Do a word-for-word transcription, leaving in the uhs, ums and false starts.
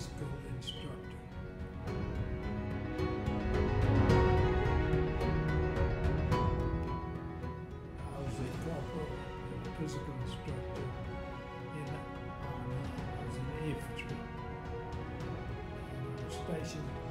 physical instructor. I was a corporal and a physical instructor in the Army. I was in the infantry. And I was stationed